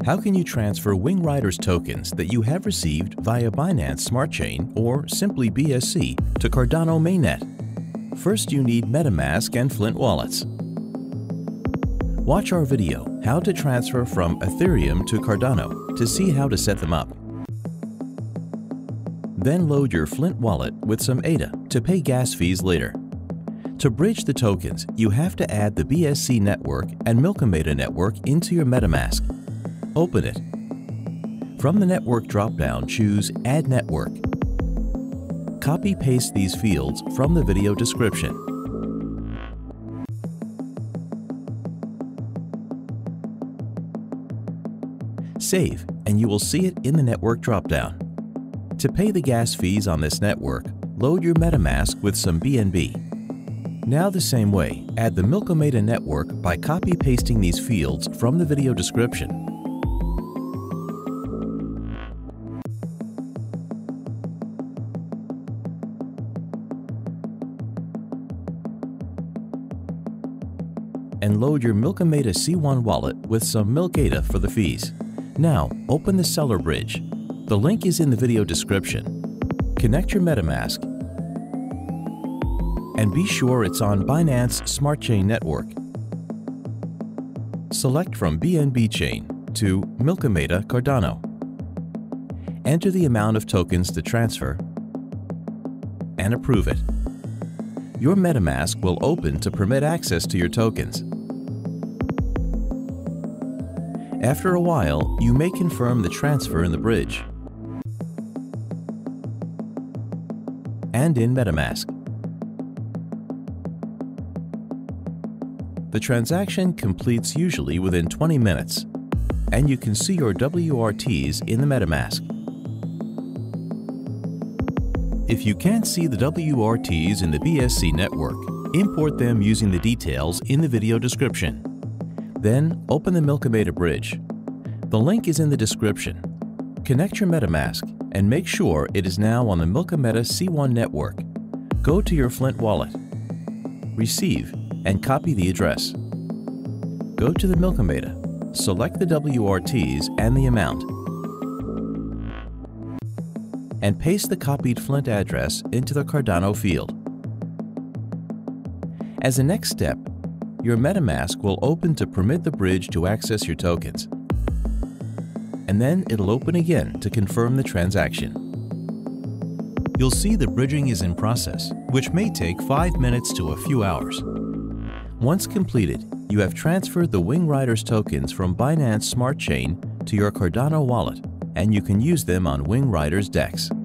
How can you transfer WingRiders tokens that you have received via Binance Smart Chain or simply BSC to Cardano mainnet? First, you need MetaMask and Flint wallets. Watch our video, How to Transfer from Ethereum to Cardano, to see how to set them up. Then load your Flint wallet with some ADA to pay gas fees later. To bridge the tokens, you have to add the BSC network and MilkADA network into your MetaMask. Open it. From the network dropdown, choose Add Network. Copy-paste these fields from the video description. Save, and you will see it in the network dropdown. To pay the gas fees on this network, load your MetaMask with some BNB. Now the same way, add the MilkADA network by copy-pasting these fields from the video description. And load your MilkADA C1 wallet with some MilkADA for the fees. Now, open the seller bridge. The link is in the video description. Connect your MetaMask and be sure it's on Binance Smart Chain network. Select from BNB chain to MilkADA Cardano. Enter the amount of tokens to transfer and approve it. Your MetaMask will open to permit access to your tokens. After a while, you may confirm the transfer in the bridge and in MetaMask. The transaction completes usually within 20 minutes, and you can see your WRTs in the MetaMask. If you can't see the WRTs in the BSC network, import them using the details in the video description. Then open the MilkADA bridge. The link is in the description. Connect your MetaMask and make sure it is now on the MilkADA C1 network. Go to your Flint wallet, receive, and copy the address. Go to the MilkADA, select the WRTs and the amount, and paste the copied Flint address into the Cardano field. As a next step, your MetaMask will open to permit the bridge to access your tokens. And then it'll open again to confirm the transaction. You'll see the bridging is in process, which may take 5 minutes to a few hours. Once completed, you have transferred the WingRiders tokens from Binance Smart Chain to your Cardano wallet, and you can use them on WingRiders DEX.